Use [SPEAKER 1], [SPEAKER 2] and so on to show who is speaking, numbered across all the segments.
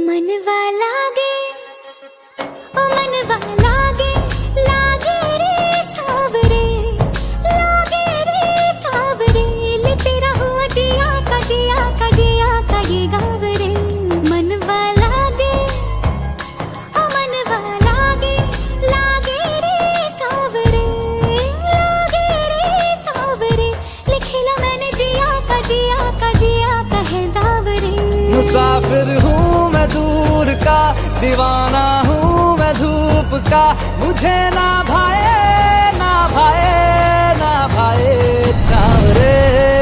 [SPEAKER 1] मनवा लागे ओ मनवा लागे, लागे रे सावरे, लागे रे सावरे, ले तेरा हुआ जिया का जिया का जिया का ये गाँव रे। मनवा लागे ओ मनवा लागे, लागे रे सावरे, लागे रे सावरे, लिखेला मैंने जिया का जिया का जिया का है दावरे।
[SPEAKER 2] मुसाफिर हूँ मैं दूर का, दीवाना हूँ मैं धूप का, मुझे ना भाए ना भाए ना भाए छावरे।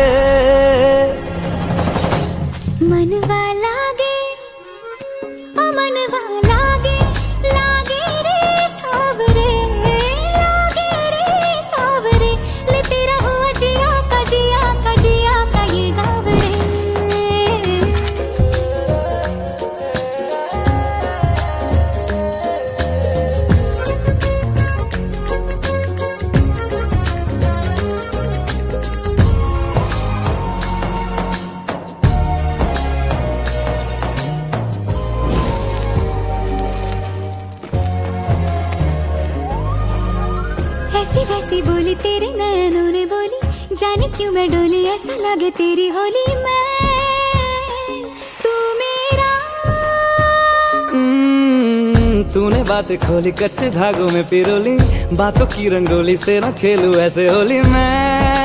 [SPEAKER 1] मनवा लागे ओ मनवा लागे, लागे रे सावरे, लागे रे सावरे, ले तेरा हुआ जिया का जिया का जिया का ये गाँव रे। ऐसी वैसी बोली तेरे नयनों ने बोली, जाने क्यों मैं डोली, ऐसा लगे तेरी होली मैं तू मेरा।
[SPEAKER 2] तूने बातें खोली, कच्चे धागों में पिरोली, बातों की रंगोली से ना खेलूं ऐसे होली मैं।